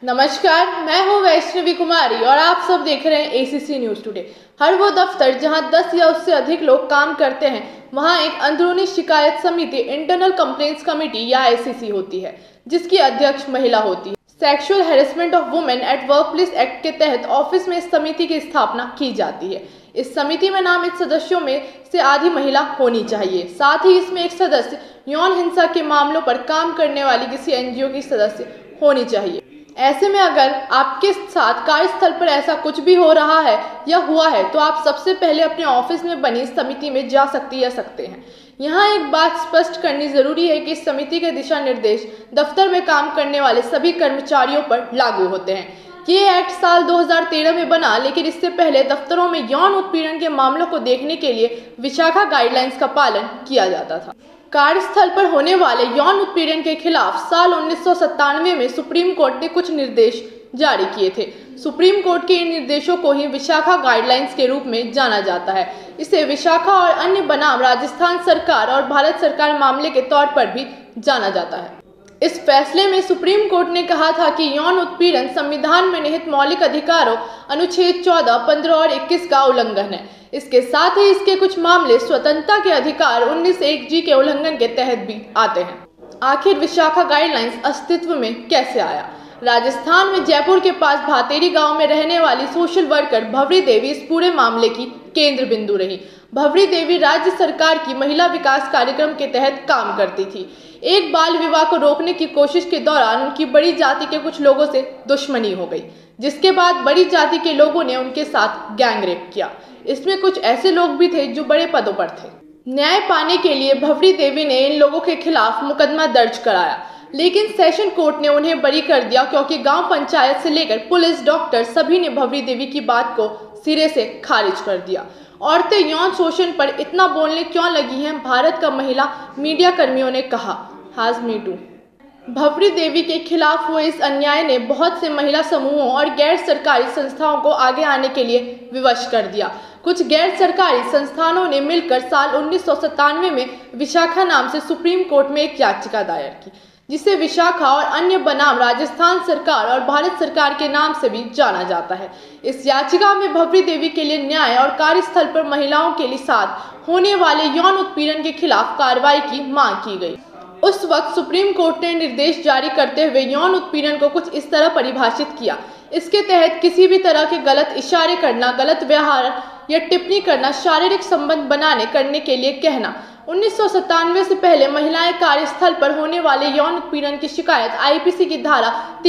नमस्कार, मैं हूं वैष्णवी कुमारी और आप सब देख रहे हैं एसीसी न्यूज टुडे। हर वो दफ्तर जहां 10 या उससे अधिक लोग काम करते हैं, वहां एक अंदरूनी शिकायत समिति इंटरनल कंप्लेंट्स कमेटी या आईसीसी होती है, जिसकी अध्यक्ष महिला होती है। Sexual harassment of women at workplace act के तहत ऑफिस में इस समिति की स्थापना की जाती है। इस समिति में नामित सदस्यों में से आधी महिला होनी चाहिए। साथ ही इसमें एक सदस्य यौन हिंसा के मामलों पर काम करने वाली किसी एनजीओ की सदस्य होनी चाहिए। ऐसे में अगर आपके साथ कार्यस्थल पर ऐसा कुछ भी हो रहा है या हुआ है, तो आप सबसे पहले अपने ऑफिस में बनी समिति में जा सकते हैं। यहाँ एक बात स्पष्ट करनी जरूरी है कि इस समिति के दिशा निर्देश दफ्तर में काम करने वाले सभी कर्मचारियों पर लागू होते हैं। ये एक्ट साल 2013 में बना, लेकिन इससे पहले दफ्तरों में यौन उत्पीड़न के मामलों को देखने के लिए विशाखा गाइडलाइंस का पालन किया जाता था। कार्यस्थल पर होने वाले यौन उत्पीड़न के खिलाफ साल 1997 में सुप्रीम कोर्ट ने कुछ निर्देश जारी किए थे। सुप्रीम कोर्ट के इन निर्देशों को ही विशाखा गाइडलाइंस के रूप में जाना जाता है। इसे विशाखा और अन्य बनाम राजस्थान सरकार और भारत सरकार मामले के तौर पर भी जाना जाता है। इस फैसले में सुप्रीम कोर्ट ने कहा था कि यौन उत्पीड़न संविधान में निहित मौलिक अधिकारों अनुच्छेद 14, 15 और 21 का उल्लंघन है। इसके साथ ही इसके कुछ मामले स्वतंत्रता के अधिकार 19(1)(g) के उल्लंघन के तहत भी आते हैं। आखिर विशाखा गाइडलाइंस अस्तित्व में कैसे आया? राजस्थान में जयपुर के पास भातेरी गांव में रहने वाली सोशल वर्कर भवरी देवी इस पूरे मामले की केंद्र बिंदु रही। भवरी देवी राज्य सरकार की महिला विकास कार्यक्रम के तहत काम करती थी। एक बाल विवाह को रोकने की कोशिश के दौरान उनकी बड़ी जाति के कुछ लोगों से दुश्मनी हो गई, जिसके बाद बड़ी जाति के लोगों ने उनके साथ गैंगरेप किया। इसमें कुछ ऐसे लोग भी थे जो बड़े पदों पर थे। न्याय पाने के लिए भवरी देवी ने इन लोगों के खिलाफ मुकदमा दर्ज कराया, लेकिन सेशन कोर्ट ने उन्हें बरी कर दिया, क्योंकि गांव पंचायत से लेकर पुलिस, डॉक्टर सभी ने भवरी देवी की बात को सिरे से खारिज कर दिया। औरतें यौन शोषण पर इतना बोलने क्यों लगी हैं? भारत का महिला मीडिया कर्मियों ने कहा, हाज मी टू। भवरी देवी के खिलाफ हुए इस अन्याय ने बहुत से महिला समूहों और गैर सरकारी संस्थाओं को आगे आने के लिए विवश कर दिया। कुछ गैर सरकारी संस्थानों ने मिलकर साल 1997 में विशाखा नाम से सुप्रीम कोर्ट में एक याचिका दायर की, जिसे विशाखा और अन्य बनाम राजस्थान सरकार और भारत सरकार के नाम से भी जाना जाता है। इस याचिका में भवरी देवी के लिए न्याय और कार्यस्थल पर महिलाओं के लिए साथ होने वाले यौन उत्पीड़न के खिलाफ कार्रवाई की मांग की गई। उस वक्त सुप्रीम कोर्ट ने निर्देश जारी करते हुए यौन उत्पीड़न को कुछ इस तरह परिभाषित किया। इसके तहत किसी भी तरह के गलत इशारे करना, गलत व्यवहार या टिप्पणी करना, शारीरिक संबंध करने के लिए कहना। 1997 से पहले महिलाएं कार्यस्थल पर होने वाले यौन उत्पीड़न की शिकायत आईपीसी की धारा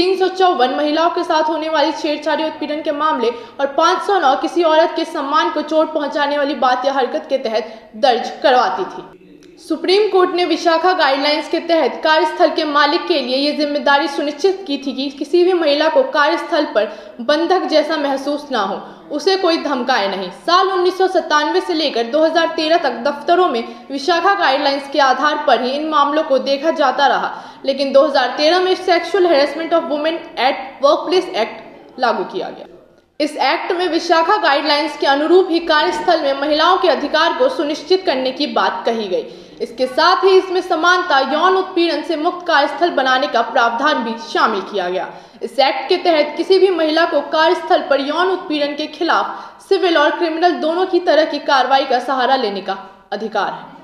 354, महिलाओं के साथ होने वाली छेड़छाड़ी उत्पीड़न के मामले, और 509 किसी औरत के सम्मान को चोट पहुंचाने वाली बात या हरकत के तहत दर्ज करवाती थी। सुप्रीम कोर्ट ने विशाखा गाइडलाइंस के तहत कार्यस्थल के मालिक के लिए ये जिम्मेदारी सुनिश्चित की थी कि किसी भी महिला को कार्यस्थल पर बंधक जैसा महसूस ना हो, उसे कोई धमकाए नहीं। साल 1997 से लेकर 2013 तक दफ्तरों में विशाखा गाइडलाइंस के आधार पर ही इन मामलों को देखा जाता रहा, लेकिन 2013 में sexual harassment of women at workplace act लागू किया गया। इस एक्ट में विशाखा गाइडलाइंस के अनुरूप ही कार्यस्थल में महिलाओं के अधिकार को सुनिश्चित करने की बात कही गई। इसके साथ ही इसमें समानता, यौन उत्पीड़न से मुक्त कार्यस्थल बनाने का प्रावधान भी शामिल किया गया। इस एक्ट के तहत किसी भी महिला को कार्यस्थल पर यौन उत्पीड़न के खिलाफ सिविल और क्रिमिनल दोनों की तरह की कार्रवाई का सहारा लेने का अधिकार है।